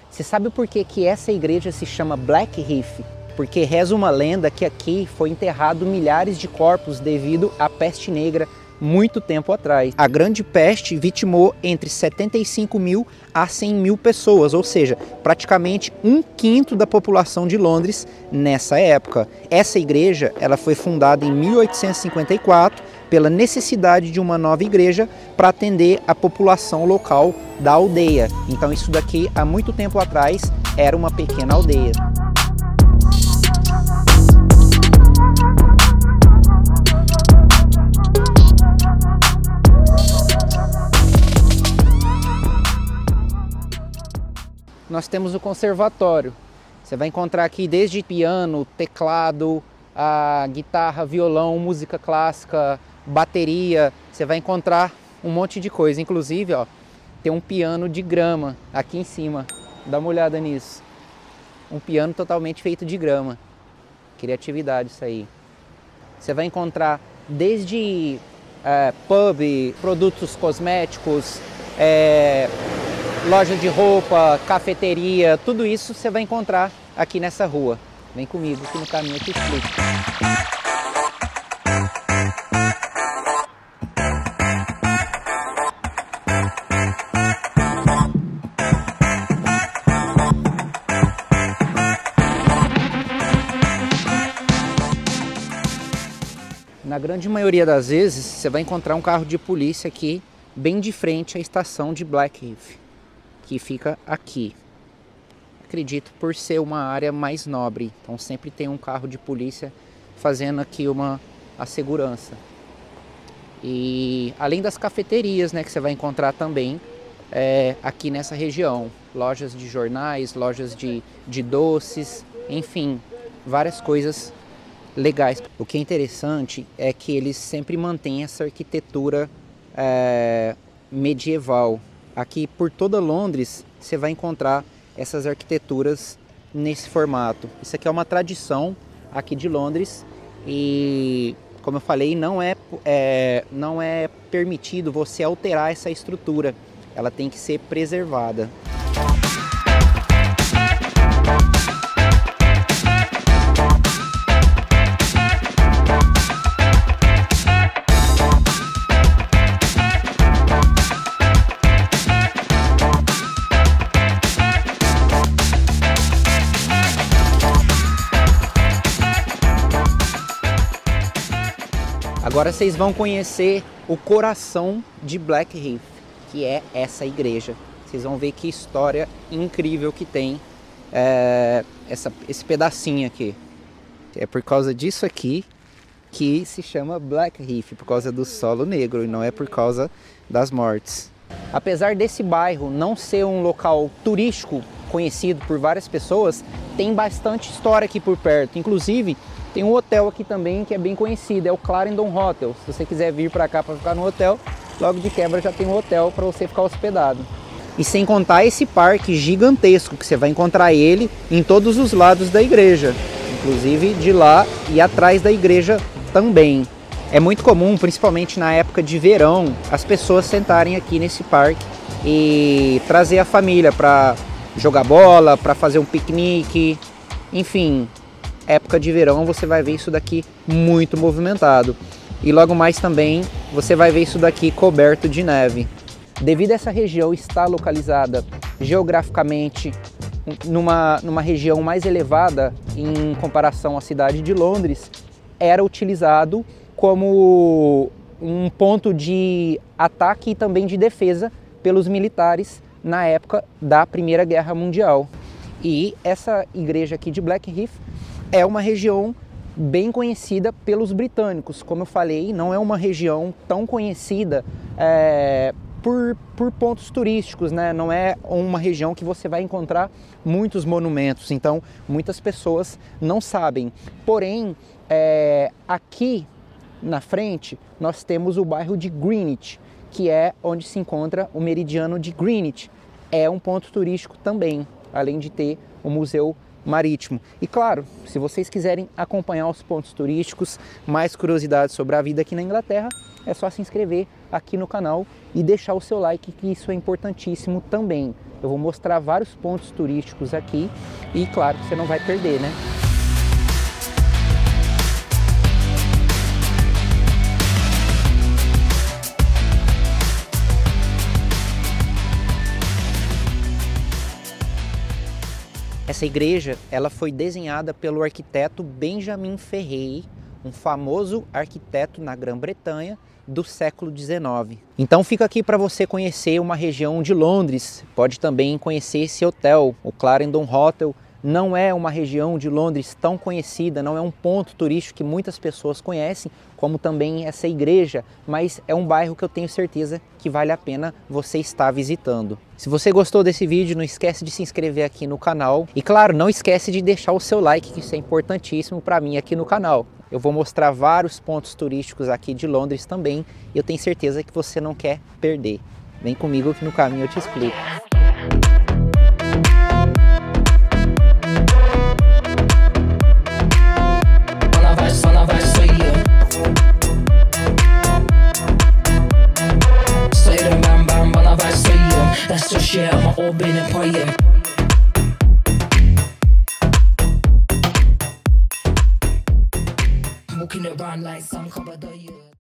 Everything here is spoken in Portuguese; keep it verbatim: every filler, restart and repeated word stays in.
Você sabe por que que essa igreja se chama Blackheath? Porque reza uma lenda que aqui foi enterrado milhares de corpos devido à peste negra muito tempo atrás. A grande peste vitimou entre setenta e cinco mil a cem mil pessoas, ou seja, praticamente um quinto da população de Londres nessa época. Essa igreja ela foi fundada em mil oitocentos e cinquenta e quatro pela necessidade de uma nova igreja para atender a população local da aldeia. Então isso daqui há muito tempo atrás era uma pequena aldeia. Nós temos o conservatório. Você vai encontrar aqui desde piano, teclado, a guitarra, violão, música clássica, bateria. Você vai encontrar um monte de coisa. Inclusive, ó, tem um piano de grama aqui em cima. Dá uma olhada nisso. Um piano totalmente feito de grama. Criatividade isso aí. Você vai encontrar desde é, pub, produtos cosméticos, é, loja de roupa, cafeteria, tudo isso você vai encontrar aqui nessa rua. Vem comigo que no caminho eu te explico. Na grande maioria das vezes você vai encontrar um carro de polícia aqui bem de frente à estação de Blackheath, que fica aqui. Acredito por ser uma área mais nobre, então sempre tem um carro de polícia fazendo aqui uma a segurança. E além das cafeterias, né, que você vai encontrar também é, aqui nessa região, lojas de jornais, lojas de, de doces, enfim, várias coisas legais. O que é interessante é que eles sempre mantêm essa arquitetura é, medieval. Aqui por toda Londres você vai encontrar essas arquiteturas nesse formato. Isso aqui é uma tradição aqui de Londres e, como eu falei, não é, é, não é permitido você alterar essa estrutura. Ela tem que ser preservada. Agora vocês vão conhecer o coração de Blackheath, que é essa igreja. Vocês vão ver que história incrível que tem é, essa, esse pedacinho aqui. É por causa disso aqui que se chama Blackheath, por causa do solo negro e não é por causa das mortes. Apesar desse bairro não ser um local turístico conhecido por várias pessoas, tem bastante história aqui por perto. Inclusive, tem um hotel aqui também que é bem conhecido, é o Clarendon Hotel. Se você quiser vir para cá para ficar no hotel, logo de quebra já tem um hotel para você ficar hospedado. E sem contar esse parque gigantesco, que você vai encontrar ele em todos os lados da igreja, inclusive de lá e atrás da igreja também. É muito comum, principalmente na época de verão, as pessoas sentarem aqui nesse parque e trazer a família para jogar bola, para fazer um piquenique, enfim. Época de verão você vai ver isso daqui muito movimentado. E logo mais também você vai ver isso daqui coberto de neve. Devido a essa região estar localizada geograficamente numa, numa região mais elevada em comparação à cidade de Londres, era utilizado como um ponto de ataque e também de defesa pelos militares na época da Primeira Guerra Mundial. E essa igreja aqui de Blackheath é uma região bem conhecida pelos britânicos. Como eu falei, não é uma região tão conhecida é, por, por pontos turísticos, né? Não é uma região que você vai encontrar muitos monumentos, então muitas pessoas não sabem. Porém, é, aqui na frente nós temos o bairro de Greenwich, que é onde se encontra o meridiano de Greenwich. É um ponto turístico também, além de ter o Museu Marítimo. E claro, se vocês quiserem acompanhar os pontos turísticos, mais curiosidades sobre a vida aqui na Inglaterra, é só se inscrever aqui no canal e deixar o seu like, que isso é importantíssimo também. Eu vou mostrar vários pontos turísticos aqui e claro que você não vai perder, né? Essa igreja, ela foi desenhada pelo arquiteto Benjamin Ferrier, um famoso arquiteto na Grã-Bretanha do século dezenove. Então fica aqui para você conhecer uma região de Londres. Pode também conhecer esse hotel, o Clarendon Hotel. Não é uma região de Londres tão conhecida, não é um ponto turístico que muitas pessoas conhecem, como também essa igreja, mas é um bairro que eu tenho certeza que vale a pena você estar visitando. Se você gostou desse vídeo, não esquece de se inscrever aqui no canal e claro, não esquece de deixar o seu like, que isso é importantíssimo para mim aqui no canal. Eu vou mostrar vários pontos turísticos aqui de Londres também e eu tenho certeza que você não quer perder. Vem comigo que no caminho eu te explico. That's just shit, I'm all been a praying. Walking around like some